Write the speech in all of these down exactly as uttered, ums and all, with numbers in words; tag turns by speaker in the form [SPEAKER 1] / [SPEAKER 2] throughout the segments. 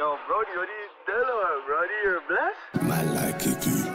[SPEAKER 1] No, Brody, what are you doing, Brody? You're blessed?
[SPEAKER 2] My like it, you.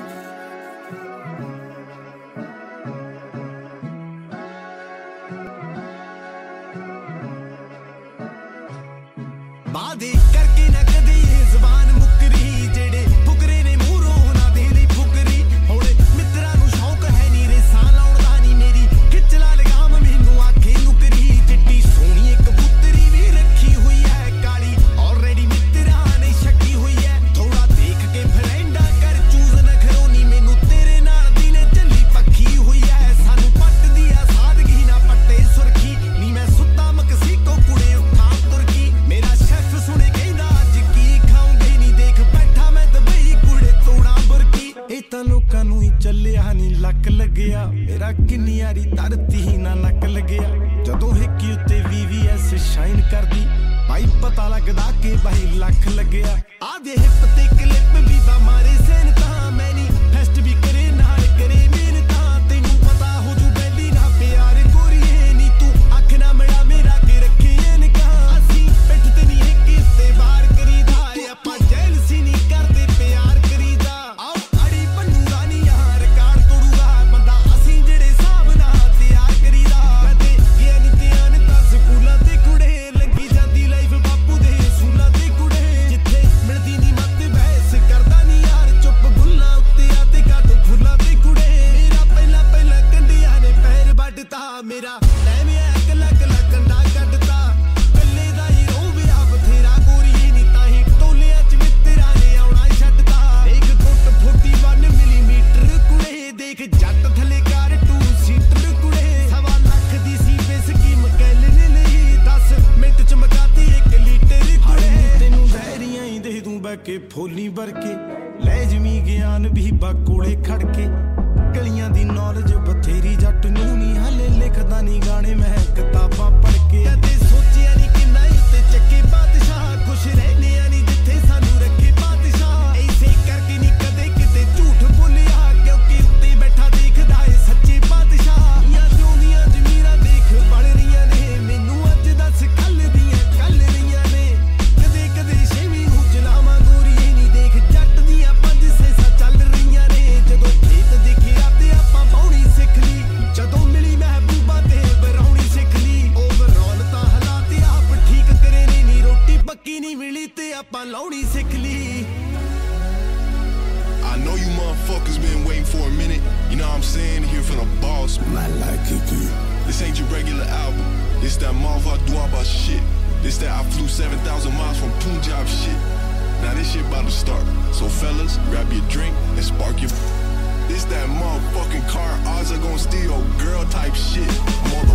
[SPEAKER 3] बादे करके न कदे ज़बान मुकरी जेड़े फुकरे ने मूरों ना दे ली फुकरी होले मित्रा नू शौक है नी रे सां लाउण दा नी मेरी खिच ला लगाम मैनू आखे नुकरी चिट्टी सोहनी एक कबूतरी भी रखी हुई है काली ऑलरेडी मित्रा ने छकी हुई है थोड़ा देख के फ्रेंडा कर चूज न खरोनी मैनू तेरे नाल दिने चली पक्की हुई है सानू पट दिया सादगी ना पट्टे सुरखी नी मैं सुत्ता मकसी को कुड़े उठा तुरकी मेरा सुने कहना अज की खाऊंगे नी देख बैठा मैं दबई कुड़े तोड़ा बुरकी ए तां लोकां नूं ही चलिया नी लक लगया मेरा किन्नी यारी धरती ही ना नक लगया जदों हिक्की उत्ते वी वी एस शाइन करदी भाई पता लगदा कि भाई लख लगया आ दे हिप ते क्लिप भी बा मारे सेन तां मैं नी फेस्ट भी करे नाल करे मेन तां तैनू पता हो जू बैली ना प्यार गोरीए नी तू अख ना मिला मेरा के रखे इनका असी पिठ ते नी ते बार करीदा ਆਪਾਂ ਜੈਲਸੀ ਨਹੀਂ ਕਰਦੇ ਪਿਆਰ ਕਰੀਦਾ ਆਓ ਅੜੀ ਪੰਨੂਗਾ ਨਹੀਂ ਯਾਰ ਰਿਕਾਰਡ ਤੋੜੂਗਾ ਬੰਦਾ ਅਸੀਂ ਜਿਹੜੇ ਹਿਸਾਬ ਨਾਲ ਤਿਆਰ ਕਰੀਦਾ ਕਦੇ ਗਿਆ ਨਹੀਂ ਧਿਆਨ ਤਾਂ ਸਕੂਲਾਂ ਤੇ ਕੁੜੇ ਲੱਗੀ ਜਾਂਦੀ ਲਾਈਫ ਬਾਪੂ ਦੇ ਸੂਲਾਂ ਤੇ ਕੁੜੇ ਜਿੱਥੇ ਮਿਲਦੀ ਨਹੀਂ ਮੱਤ ਬਹਿਸ ਕਰਦਾ ਨਹੀਂ ਯਾਰ ਚੁੱਪ ਬੁੱਲਾਂ ਉੱਤੇ ਆ ਤੇ ਗੱਡ ਫੁੱਲਾਂ ਤੇ ਕੁੜੇ ਮੇਰਾ ਪਹਿਲਾਂ ਪਹਿਲਾਂ ਕੰਡਿਆਂ ਨੇ ਪੈਰ ਵੱਢਤਾ ਮੇਰਾ ਟਾਈਮ ਐ ਕੱਲਾ ਕੱਲਾ ਕੰਡਾ ਕੱਢਤਾ ਕੱਲੇ ਦਾ ਹੀ ਰੋਵਿਆ ਬਥੇਰਾ देख जट थले कार टू सीटर कुड़े सवा लख दी सी पे स्कीम कैलने लई दस मिनट च मकाती एक लीटर कुड़े तेनू बहरियां ही दे दूं बैके फोली भरके ले जमी ज्ञान भी बाकोले खड़के गलियां दी नॉलेज बथेरी जट नू नी हले लिखदा नी गाने मैं किताबां पढ़ के कदे सोचिया नी किन्ना उत्ते चक्के बादशाह खुश रहने नी जिथे सानू रखे बादशाह ऐसे करके नी कदे किते झूठ बोलिया क्योंकि बैठा देखदा है सच्चे बादशाह या जोंदियां जमीरां देख बल रहीਆਂ ने मैनू अज दस कल दियां कल रहीਆਂ ने कदे कदे छेवीं नूं चलावां गोरीए नी देख जट दियां पंज सैसा चल रहीਆਂ ने जदों खेत देखिया ते आपां बाउणी सिख ली जदों मिली महबूबा ते बरौणी सिख ली ओवरऑल तां हालात आप ठीक करे ने नी रोटी पक्की नहीं मिली ते आपां लाउणी सिख ली
[SPEAKER 4] I know you motherfuckers been waiting for a minute. You know what I'm saying? Here for the boss.
[SPEAKER 2] My like it, you.
[SPEAKER 4] This ain't your regular album. This that Malva Dwaba shit. This that I flew seven thousand miles from Punjab shit. Now this shit about to start. So fellas, grab your drink and spark your. This that motherfucking car odds are gonna steal girl type shit. More